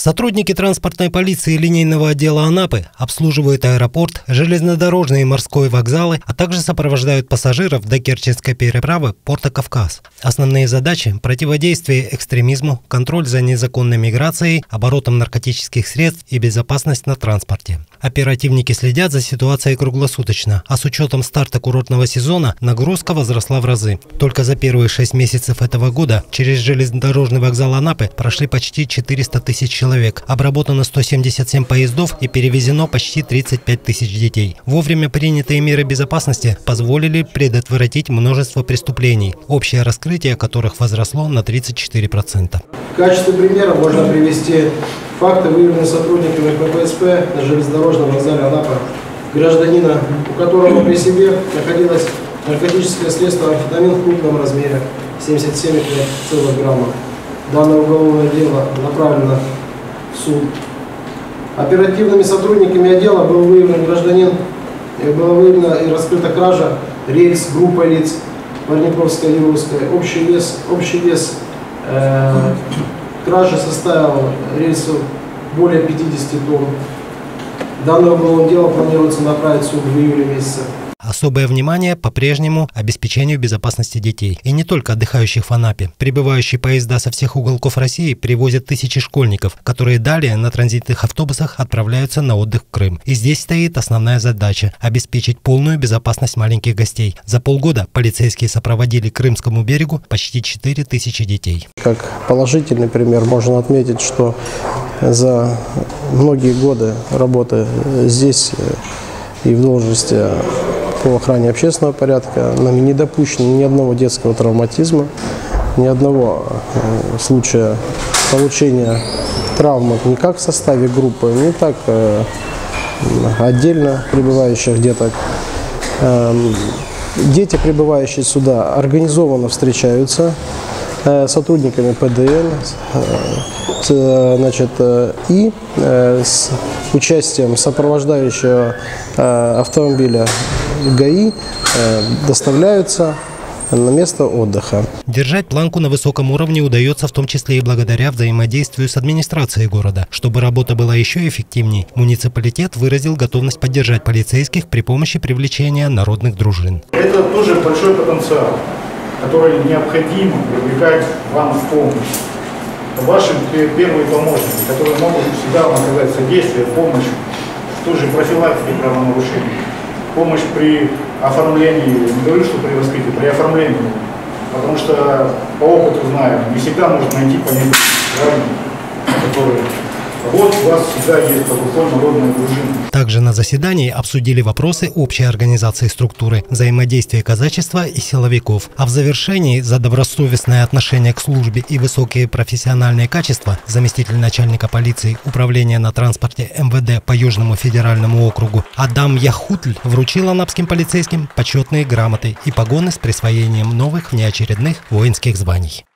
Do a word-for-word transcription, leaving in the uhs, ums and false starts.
Сотрудники транспортной полиции линейного отдела Анапы обслуживают аэропорт, железнодорожные и морской вокзалы, а также сопровождают пассажиров до Керченской переправы порта Кавказ. Основные задачи – противодействие экстремизму, контроль за незаконной миграцией, оборотом наркотических средств и безопасность на транспорте. Оперативники следят за ситуацией круглосуточно, а с учетом старта курортного сезона нагрузка возросла в разы. Только за первые шесть месяцев этого года через железнодорожный вокзал Анапы прошли почти четыреста тысяч человек, обработано сто семьдесят семь поездов и перевезено почти тридцать пять тысяч детей. Вовремя принятые меры безопасности позволили предотвратить множество преступлений, общее раскрытие которых возросло на тридцать четыре процента. В качестве примера можно привести факты, выявленные сотрудниками пэ пэ эс пэ на железнодорожном вокзале Анапа гражданина, у которого при себе находилось наркотическое средство амфетамин в крупном размере семьдесят семь целых пять грамма. Данное уголовное дело направлено в суд. Оперативными сотрудниками отдела был выявлен гражданин, была выявлена и раскрыта кража рельс группой лиц Парниковская и Русская. Общий вес, общий вес э, кражи составил рельсов более пятидесяти тонн. Данное уголовное дело планируется направить в суд в июле месяце. Особое внимание по-прежнему обеспечению безопасности детей. И не только отдыхающих в Анапе. Прибывающие поезда со всех уголков России привозят тысячи школьников, которые далее на транзитных автобусах отправляются на отдых в Крым. И здесь стоит основная задача – обеспечить полную безопасность маленьких гостей. За полгода полицейские сопроводили к Крымскому берегу почти четыре тысячи детей. Как положительный пример можно отметить, что за многие годы работы здесь и в должности по охране общественного порядка нами не допущено ни одного детского травматизма, ни одного э, случая получения травмы ни как в составе группы, ни так э, отдельно прибывающих деток. Э, дети, прибывающие сюда, организованно встречаются э, сотрудниками пэ дэ эн, э, значит, э, и э, с участием сопровождающего э, автомобиля ГАИ э, доставляются на место отдыха. Держать планку на высоком уровне удается в том числе и благодаря взаимодействию с администрацией города. Чтобы работа была еще эффективнее, муниципалитет выразил готовность поддержать полицейских при помощи привлечения народных дружин. Это тоже большой потенциал, который необходимо привлекать вам в помощь. Ваши первые помощники, которые могут всегда вам оказать содействие, помощь в той же профилактике правонарушений. Помощь при оформлении, не говорю, что при раскрытии, при оформлении, потому что по опыту знаю, не всегда можно найти понятие, которые вот у вас всегда есть под рукой народная дружина. Также на заседании обсудили вопросы общей организации структуры, взаимодействия казачества и силовиков. А в завершении за добросовестное отношение к службе и высокие профессиональные качества заместитель начальника полиции управления на транспорте эм вэ дэ по Южному федеральному округу Адам Яхутль вручил анапским полицейским почетные грамоты и погоны с присвоением новых внеочередных воинских званий.